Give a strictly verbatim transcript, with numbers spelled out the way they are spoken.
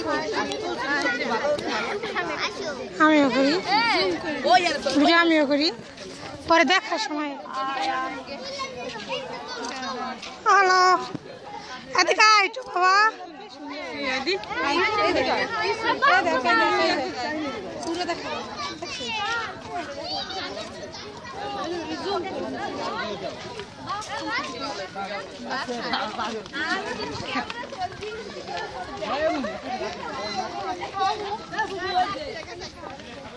আমিও করি ভিডিও আমিও করি পরে দেখার সময় হ্যালো এদিকে একটু বাবা পুরো দেখা